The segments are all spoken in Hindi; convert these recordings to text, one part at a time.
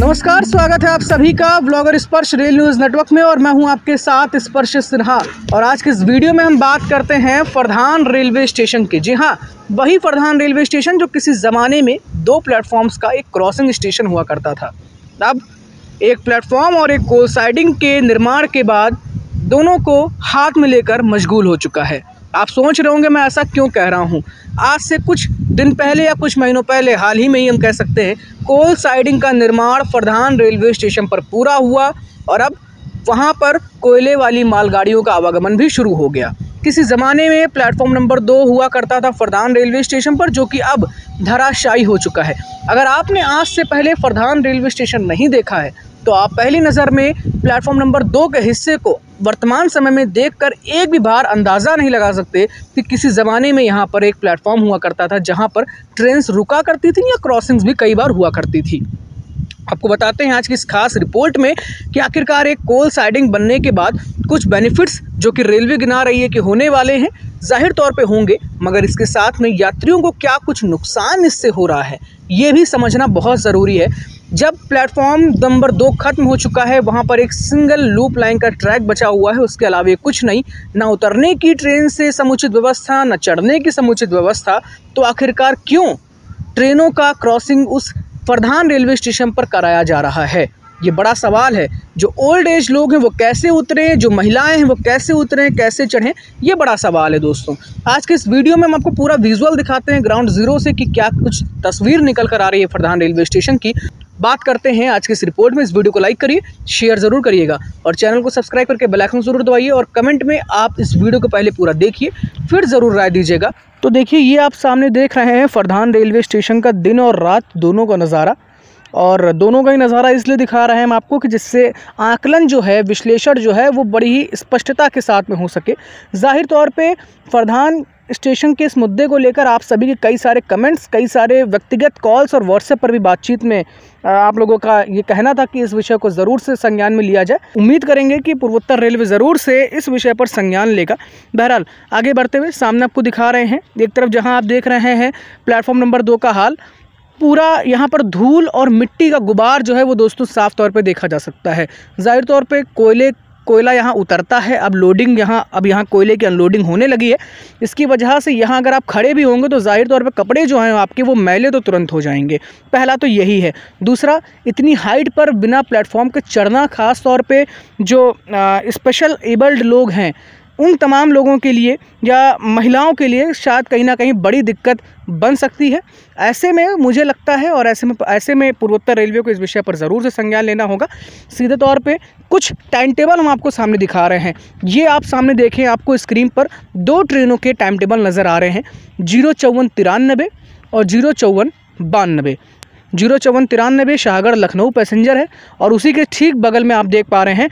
नमस्कार, स्वागत है आप सभी का ब्लॉगर स्पर्श रेल न्यूज़ नेटवर्क में और मैं हूं आपके साथ स्पर्श सिन्हा। और आज के इस वीडियो में हम बात करते हैं फरधान रेलवे स्टेशन की। जी हां, वही फरधान रेलवे स्टेशन जो किसी ज़माने में दो प्लेटफॉर्म्स का एक क्रॉसिंग स्टेशन हुआ करता था। अब एक प्लेटफॉर्म और एक कोच साइडिंग के निर्माण के बाद दोनों को हाथ में लेकर मशगूल हो चुका है। आप सोच रहे होंगे मैं ऐसा क्यों कह रहा हूं। आज से कुछ दिन पहले या कुछ महीनों पहले, हाल ही में ही हम कह सकते हैं, कोल साइडिंग का निर्माण फरधान रेलवे स्टेशन पर पूरा हुआ और अब वहां पर कोयले वाली मालगाड़ियों का आवागमन भी शुरू हो गया। किसी ज़माने में प्लेटफॉर्म नंबर 2 हुआ करता था फरधान रेलवे स्टेशन पर, जो कि अब धराशायी हो चुका है। अगर आपने आज से पहले फरधान रेलवे स्टेशन नहीं देखा है तो आप पहली नज़र में प्लेटफॉर्म नंबर 2 के हिस्से को वर्तमान समय में देखकर एक भी बार अंदाज़ा नहीं लगा सकते कि किसी ज़माने में यहाँ पर एक प्लेटफॉर्म हुआ करता था जहाँ पर ट्रेन्स रुका करती थी या क्रॉसिंग्स भी कई बार हुआ करती थी। आपको बताते हैं आज की इस खास रिपोर्ट में कि आखिरकार एक कोल साइडिंग बनने के बाद कुछ बेनिफिट्स जो कि रेलवे गिना रही है कि होने वाले हैं, जाहिर तौर पे होंगे, मगर इसके साथ में यात्रियों को क्या कुछ नुकसान इससे हो रहा है ये भी समझना बहुत ज़रूरी है। जब प्लेटफॉर्म नंबर 2 खत्म हो चुका है, वहाँ पर एक सिंगल लूप लाइन का ट्रैक बचा हुआ है, उसके अलावा कुछ नहीं, ना उतरने की ट्रेन से समुचित व्यवस्था, ना चढ़ने की समुचित व्यवस्था, तो आखिरकार क्यों ट्रेनों का क्रॉसिंग उस फरधान रेलवे स्टेशन पर कराया जा रहा है, ये बड़ा सवाल है। जो ओल्ड एज लोग हैं वो कैसे उतरें, जो महिलाएं हैं वो कैसे उतरें, कैसे चढ़ें, ये बड़ा सवाल है दोस्तों। आज के इस वीडियो में हम आपको पूरा विजुअल दिखाते हैं ग्राउंड जीरो से कि क्या कुछ तस्वीर निकल कर आ रही है फरधान रेलवे स्टेशन की। बात करते हैं आज की इस रिपोर्ट में। इस वीडियो को लाइक करिए, शेयर ज़रूर करिएगा और चैनल को सब्सक्राइब करके बेल आइकन ज़रूर दबाइए और कमेंट में आप इस वीडियो को पहले पूरा देखिए फिर ज़रूर राय दीजिएगा। तो देखिए, ये आप सामने देख रहे हैं फरधान रेलवे स्टेशन का दिन और रात दोनों का नज़ारा, और दोनों का ही नज़ारा इसलिए दिखा रहे हैं हम आपको कि जिससे आकलन जो है, विश्लेषण जो है वो बड़ी ही स्पष्टता के साथ में हो सके। जाहिर तौर पे फरधान स्टेशन के इस मुद्दे को लेकर आप सभी के कई सारे कमेंट्स, कई सारे व्यक्तिगत कॉल्स और व्हाट्सएप पर भी बातचीत में आप लोगों का ये कहना था कि इस विषय को ज़रूर से संज्ञान में लिया जाए। उम्मीद करेंगे कि पूर्वोत्तर रेलवे ज़रूर से इस विषय पर संज्ञान लेगा। बहरहाल आगे बढ़ते हुए सामने आपको दिखा रहे हैं, एक तरफ जहाँ आप देख रहे हैं प्लेटफॉर्म नंबर 2 का हाल, पूरा यहाँ पर धूल और मिट्टी का गुबार जो है वो दोस्तों साफ़ तौर पे देखा जा सकता है। जाहिर तौर पे कोयला यहाँ उतरता है, अब लोडिंग यहाँ कोयले की अनलोडिंग होने लगी है। इसकी वजह से यहाँ अगर आप खड़े भी होंगे तो जाहिर तौर पे कपड़े जो हैं आपके वो मैले तो तुरंत हो जाएंगे। पहला तो यही है। दूसरा, इतनी हाइट पर बिना प्लेटफॉर्म के चढ़ना, ख़ास तौर पे जो स्पेशल एबल्ड लोग हैं उन तमाम लोगों के लिए या महिलाओं के लिए शायद कहीं ना कहीं बड़ी दिक्कत बन सकती है। ऐसे में मुझे लगता है और ऐसे में पूर्वोत्तर रेलवे को इस विषय पर ज़रूर से संज्ञान लेना होगा। सीधे तौर पे कुछ टाइम टेबल हम आपको सामने दिखा रहे हैं। ये आप सामने देखें, आपको स्क्रीन पर 2 ट्रेनों के टाइम टेबल नज़र आ रहे हैं, 05493 और 05492। 05493 शाहगढ़ लखनऊ पैसेंजर है और उसी के ठीक बगल में आप देख पा रहे हैं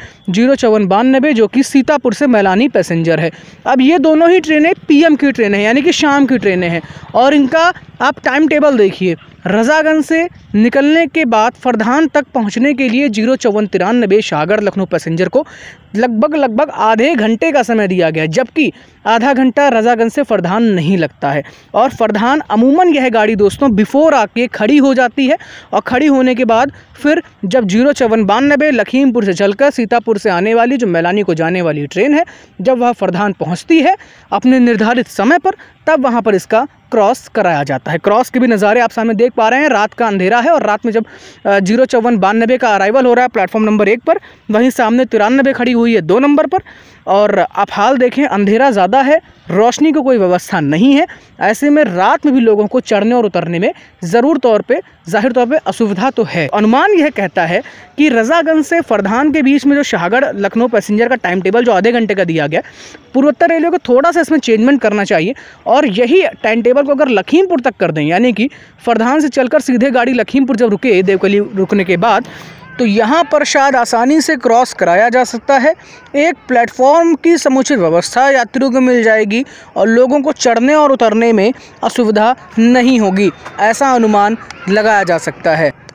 05492 जो कि सीतापुर से मैलानी पैसेंजर है। अब ये दोनों ही ट्रेनें पीएम की ट्रेनें हैं, यानी कि शाम की ट्रेनें हैं, और इनका आप टाइम टेबल देखिए। रज़ागंज से निकलने के बाद फरधान तक पहुंचने के लिए 05493 शाहगढ़ लखनऊ पैसेंजर को लगभग आधे घंटे का समय दिया गया, जबकि आधा घंटा रज़ागंज से फरधान नहीं लगता है। और फरधान अमूमन यह गाड़ी दोस्तों बिफोर आके खड़ी हो जाती है और खड़ी होने के बाद फिर जब 05492 लखीमपुर से चलकर सीतापुर से आने वाली जो मैलानी को जाने वाली ट्रेन है, जब वह फरधान पहुंचती है अपने निर्धारित समय पर, तब वहां पर इसका क्रॉस कराया जाता है। क्रॉस के भी नज़ारे आप सामने देख पा रहे हैं। रात का अंधेरा है और रात में जब 05492 का अराइवल हो रहा है प्लेटफॉर्म नंबर 1 पर, वहीं सामने 93 खड़ी हुई है 2 नंबर पर, और आप हाल देखें अंधेरा ज़्यादा है, रोशनी की कोई व्यवस्था नहीं है। ऐसे में रात में भी लोगों को चढ़ने और उतरने में जाहिर तौर पे असुविधा तो है। अनुमान यह कहता है कि रज़ागंज से फरधान के बीच में जो शाहगढ़ लखनऊ पैसेंजर का टाइम टेबल जो आधे घंटे का दिया गया, पूर्वोत्तर रेलवे को थोड़ा सा इसमें चेंजमेंट करना चाहिए और यही टाइम टेबल को अगर लखीमपुर तक कर दें, यानी कि फरधान से चलकर सीधे गाड़ी लखीमपुर जब रुके, देवकली रुकने के बाद, तो यहाँ पर शायद आसानी से क्रॉस कराया जा सकता है। एक प्लेटफॉर्म की समुचित व्यवस्था यात्रियों को मिल जाएगी और लोगों को चढ़ने और उतरने में असुविधा नहीं होगी, ऐसा अनुमान लगाया जा सकता है।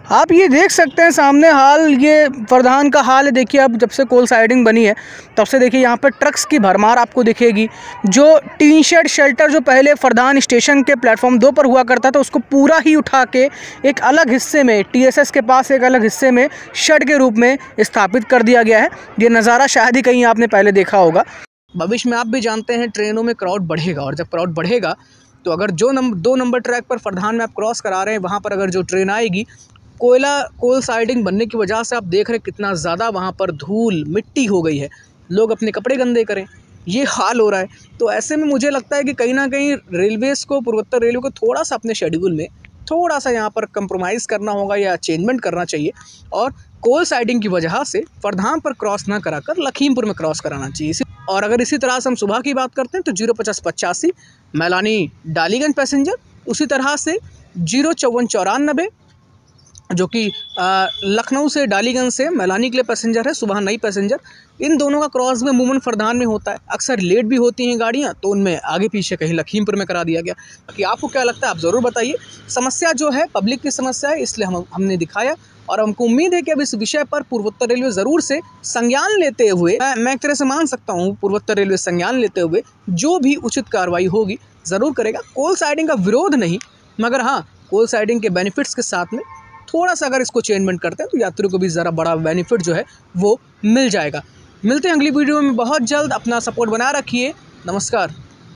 आप ये देख सकते हैं सामने हाल ये फरदान का हाल है। देखिए अब जब से कोल साइडिंग बनी है तब से देखिए यहाँ पर ट्रक्स की भरमार आपको दिखेगी। जो टीन शेड शेल्टर जो पहले फरदान स्टेशन के प्लेटफॉर्म 2 पर हुआ करता था उसको पूरा ही उठा के एक अलग हिस्से में TSS के पास एक अलग हिस्से में शेड के रूप में स्थापित कर दिया गया है। ये नज़ारा शायद ही कहीं आपने पहले देखा होगा। भविष्य में आप भी जानते हैं ट्रेनों में क्राउड बढ़ेगा, और जब क्राउड बढ़ेगा तो अगर जो 2 नंबर ट्रैक पर फरदान में आप क्रॉस करा रहे हैं वहाँ पर अगर जो ट्रेन आएगी, कोल साइडिंग बनने की वजह से आप देख रहे हैं कितना ज़्यादा वहाँ पर धूल मिट्टी हो गई है। लोग अपने कपड़े गंदे करें, ये हाल हो रहा है। तो ऐसे में मुझे लगता है कि कहीं ना कहीं रेलवेज़ को, पूर्वोत्तर रेलवे को थोड़ा सा अपने शेड्यूल में थोड़ा सा यहाँ पर कंप्रोमाइज़ करना होगा या चेंजमेंट करना चाहिए, और कोल साइडिंग की वजह से फरदान पर क्रॉस ना कराकर लखीमपुर में क्रॉस कराना चाहिए। और अगर इसी तरह से हम सुबह की बात करते हैं तो 05085 मैलानी डालीगंज पैसेंजर, उसी तरह से 05494 जो कि लखनऊ से डालीगंज से मैलानी के लिए पैसेंजर है, सुबह नई पैसेंजर। इन दोनों का क्रॉस में मूवमेंट फरदान में होता है। अक्सर लेट भी होती हैं गाड़ियाँ, तो उनमें आगे पीछे कहीं लखीमपुर में करा दिया गया। बाकी आपको क्या लगता है आप ज़रूर बताइए। समस्या जो है पब्लिक की समस्या है, इसलिए हमने दिखाया, और हमको उम्मीद है कि अब इस विषय पर पूर्वोत्तर रेलवे ज़रूर से संज्ञान लेते हुए, मैं एक तरह से मान सकता हूँ पूर्वोत्तर रेलवे संज्ञान लेते हुए जो भी उचित कार्रवाई होगी ज़रूर करेगा। कोल साइडिंग का विरोध नहीं, मगर हाँ कोल साइडिंग के बेनिफिट्स के साथ में थोड़ा सा अगर इसको चेंजमेंट करते हैं तो यात्रियों को भी ज़रा बड़ा बेनिफिट जो है वो मिल जाएगा। मिलते हैं अगली वीडियो में बहुत जल्द। अपना सपोर्ट बनाए रखिए। नमस्कार।